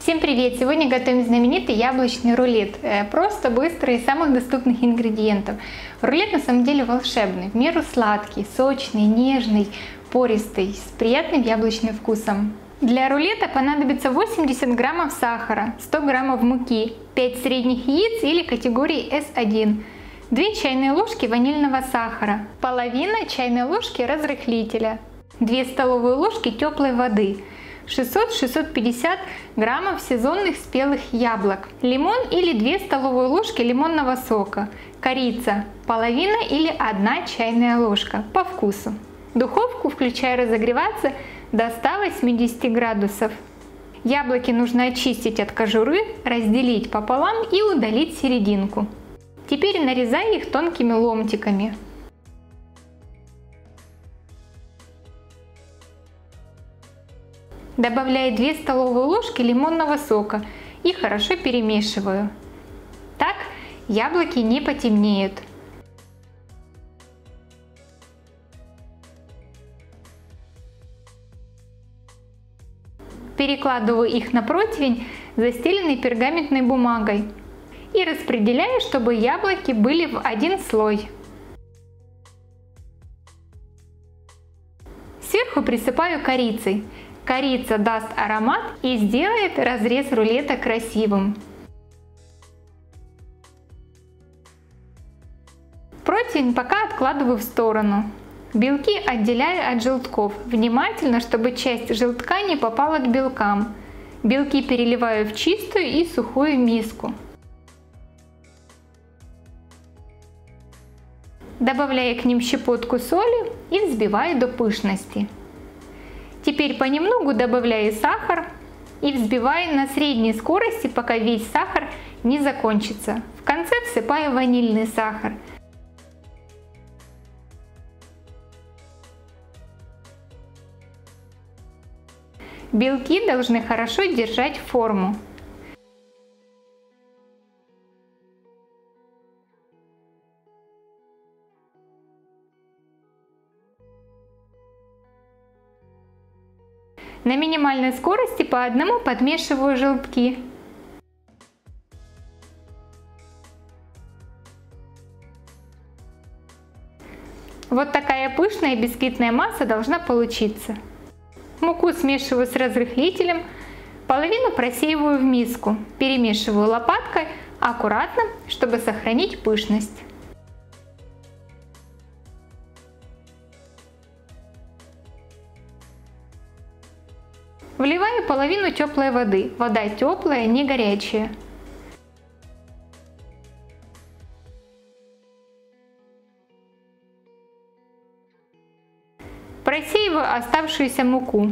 Всем привет! Сегодня готовим знаменитый яблочный рулет. Просто, быстро и из самых доступных ингредиентов. Рулет на самом деле волшебный, в меру сладкий, сочный, нежный, пористый, с приятным яблочным вкусом. Для рулета понадобится 80 граммов сахара, 100 граммов муки, 5 средних яиц или категории S1, 2 чайные ложки ванильного сахара, половина чайной ложки разрыхлителя, 2 столовые ложки теплой воды, 600-650 граммов сезонных спелых яблок, лимон или 2 столовые ложки лимонного сока, корица, половина или 1 чайная ложка по вкусу. Духовку включаю разогреваться до 180 градусов. Яблоки нужно очистить от кожуры, разделить пополам и удалить серединку. Теперь нарезай их тонкими ломтиками. Добавляю 2 столовые ложки лимонного сока и хорошо перемешиваю. Так яблоки не потемнеют. Перекладываю их на противень, застеленный пергаментной бумагой, и распределяю, чтобы яблоки были в один слой. Сверху присыпаю корицей. Корица даст аромат и сделает разрез рулета красивым. Противень пока откладываю в сторону. Белки отделяю от желтков, внимательно, чтобы часть желтка не попала к белкам. Белки переливаю в чистую и сухую миску. Добавляю к ним щепотку соли и взбиваю до пышности. Теперь понемногу добавляю сахар и взбиваю на средней скорости, пока весь сахар не закончится. В конце всыпаю ванильный сахар. Белки должны хорошо держать форму. На минимальной скорости по одному подмешиваю желтки. Вот такая пышная бисквитная масса должна получиться. Муку смешиваю с разрыхлителем, половину просеиваю в миску, перемешиваю лопаткой аккуратно, чтобы сохранить пышность. Вливаю половину теплой воды. Вода теплая, не горячая. Просеиваю оставшуюся муку.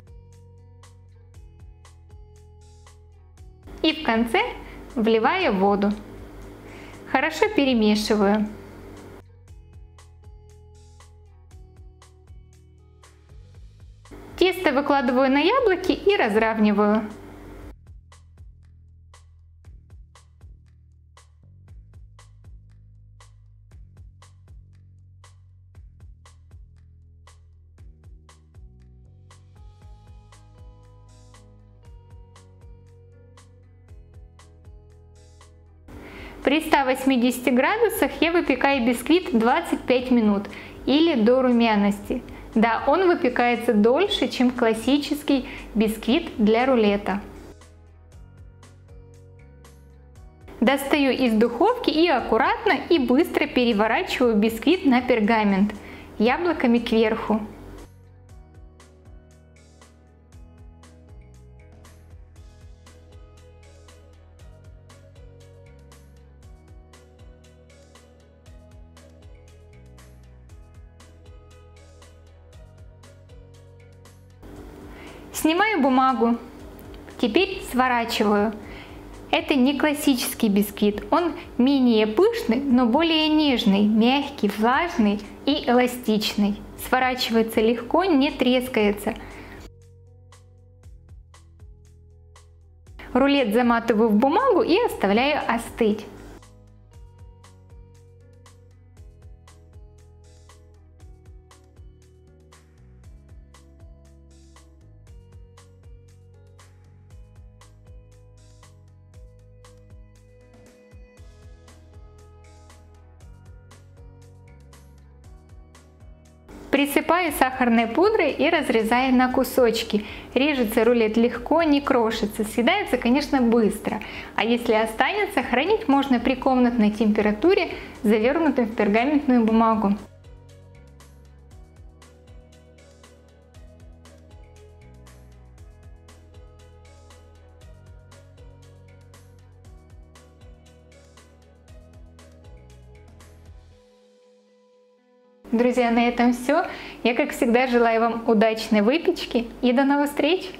И в конце вливаю воду. Хорошо перемешиваю. Тесто выкладываю на яблоки и разравниваю. При 180 градусах я выпекаю бисквит 25 минут или до румяности. Да, он выпекается дольше, чем классический бисквит для рулета. Достаю из духовки и аккуратно и быстро переворачиваю бисквит на пергамент, яблоками кверху. Снимаю бумагу. Теперь сворачиваю. Это не классический бисквит. Он менее пышный, но более нежный, мягкий, влажный и эластичный. Сворачивается легко, не трескается. Рулет заматываю в бумагу и оставляю остыть. Присыпаю сахарной пудрой и разрезаю на кусочки. Режется рулет легко, не крошится. Съедается, конечно, быстро. А если останется, хранить можно при комнатной температуре, завернутым в пергаментную бумагу. Друзья, на этом все. Я, как всегда, желаю вам удачной выпечки и до новых встреч!